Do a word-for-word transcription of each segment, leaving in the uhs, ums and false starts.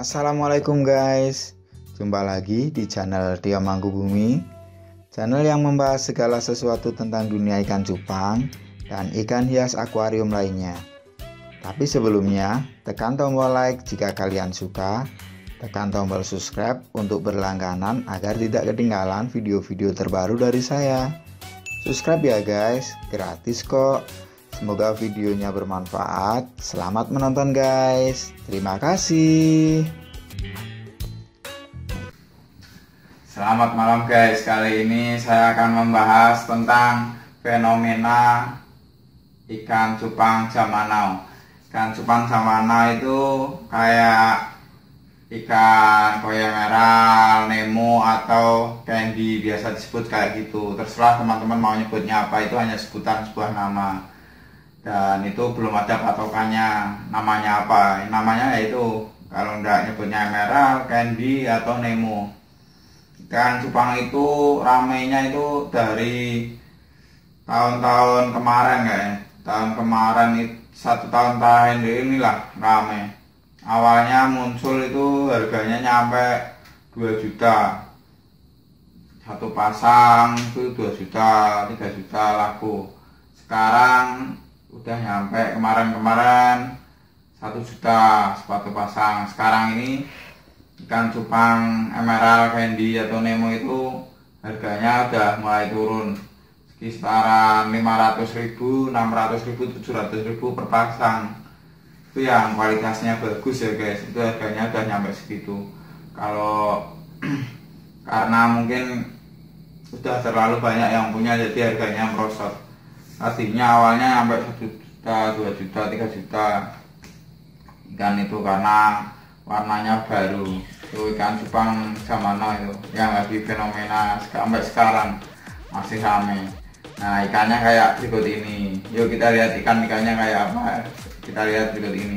Assalamualaikum guys, jumpa lagi di channel Tio Mangkubumi, channel yang membahas segala sesuatu tentang dunia ikan cupang dan ikan hias akuarium lainnya. Tapi sebelumnya, tekan tombol like jika kalian suka, tekan tombol subscribe untuk berlangganan agar tidak ketinggalan video-video terbaru dari saya. Subscribe ya guys, gratis kok. Semoga videonya bermanfaat. Selamat menonton guys. Terima kasih. Selamat malam guys. Kali ini saya akan membahas tentang fenomena ikan cupang zaman now. Ikan cupang zaman now itu kayak ikan koi emerald, Nemo atau candy, biasa disebut kayak gitu. Terserah teman-teman mau nyebutnya apa, itu hanya sebutan sebuah nama. Dan itu belum ada patokannya namanya apa. Namanya yaitu kalau enggak nyebutnya emerald, candy atau Nemo. Ikan cupang itu ramainya itu dari tahun-tahun kemarin kayak. Tahun kemarin itu satu tahun terakhir inilah ramai. Awalnya muncul itu harganya nyampe dua juta. Satu pasang itu dua juta, tiga juta laku. Sekarang udah nyampe kemarin-kemarin satu juta sepatu pasang. Sekarang ini ikan cupang emerald, candy atau Nemo itu harganya udah mulai turun sekitaran lima ratus ribu, enam ratus ribu, tujuh ratus ribu per pasang. Itu yang kualitasnya bagus ya guys, itu harganya udah nyampe segitu. Kalau karena mungkin udah terlalu banyak yang punya, jadi harganya merosot. Tadinya awalnya sampai satu juta, dua juta, tiga juta ikan itu karena warnanya baru. Itu ikan cupang zaman now itu yang lagi fenomena sampai sekarang masih rame. Nah, ikannya kayak berikut ini. Yuk kita lihat ikan-ikannya kayak apa. Kita lihat berikut ini.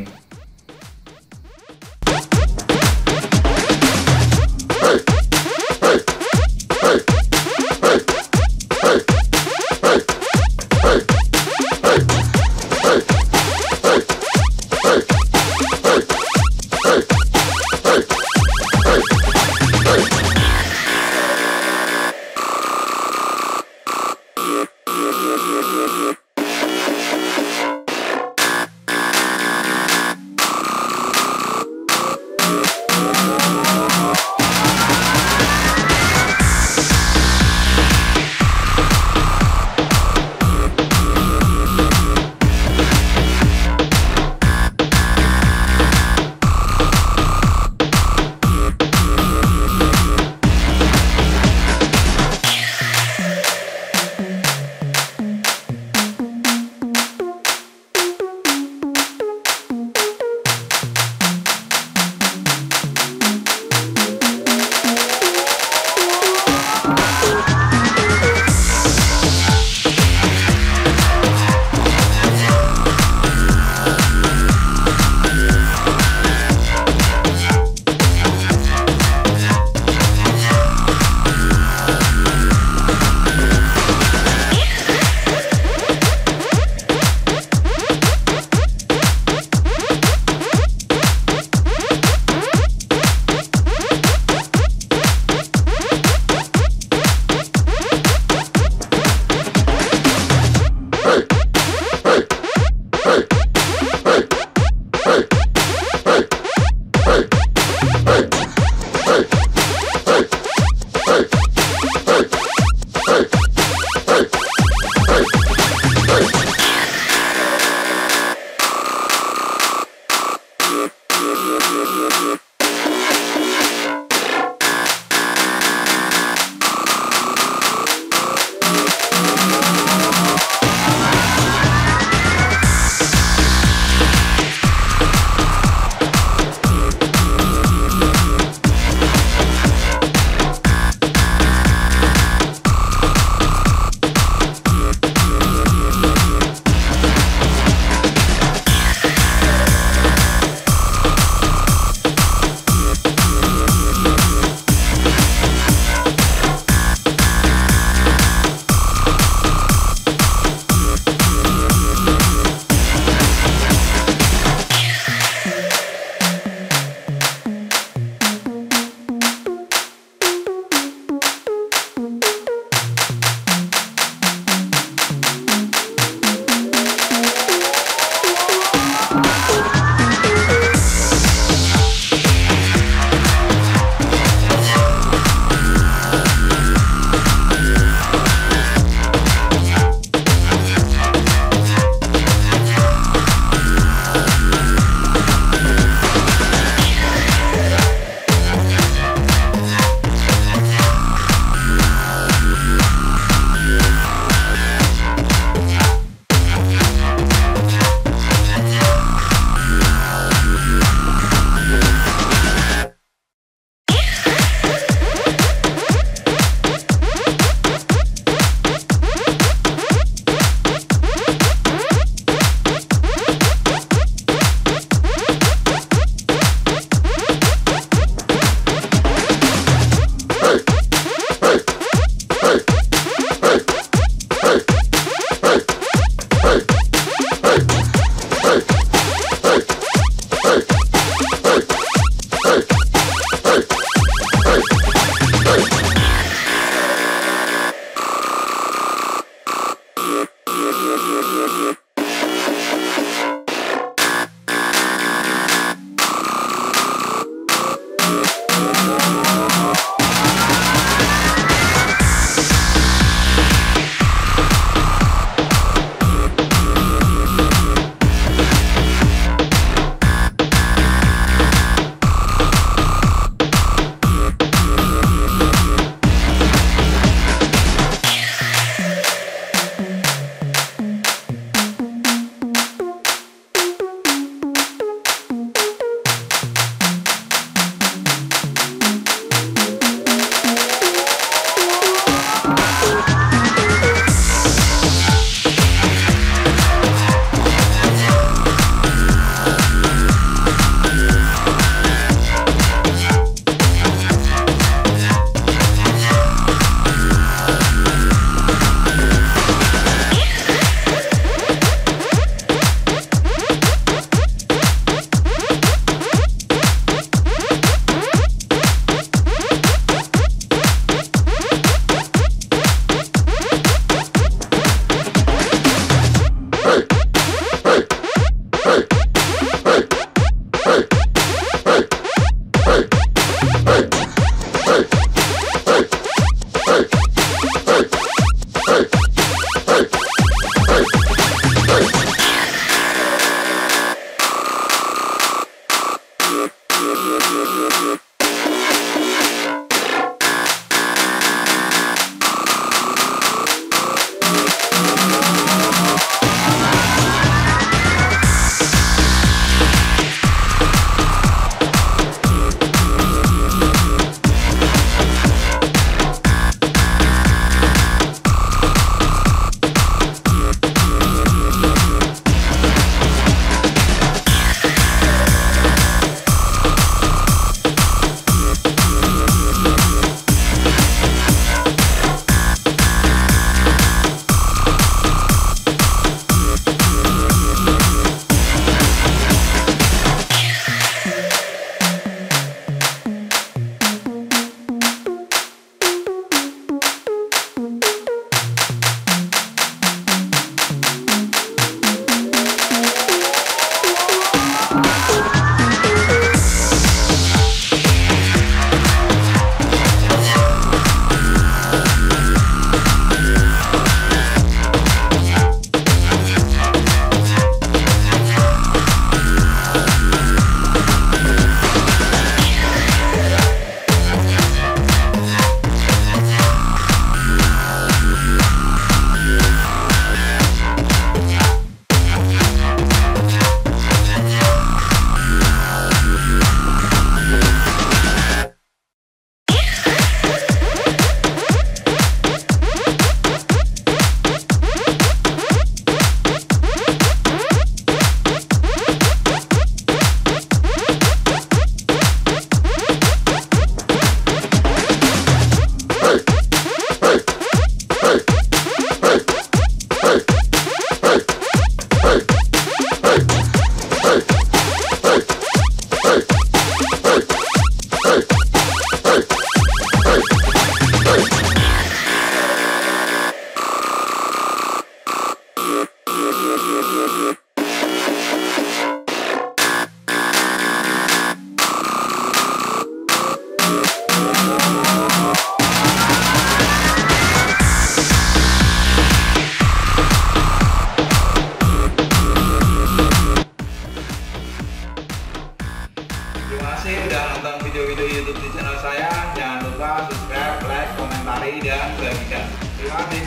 mari dan bagikan. Terima kasih.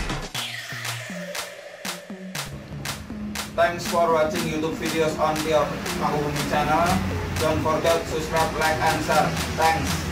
Thanks for watching YouTube videos on Tio Mangkubumi channel. Don't forget subscribe, like, and share. Thanks.